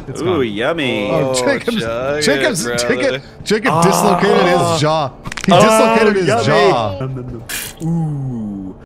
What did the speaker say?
It's Ooh, gone. yummy. Oh, Jacob brother. dislocated his jaw. He dislocated his yummy. jaw. Ooh.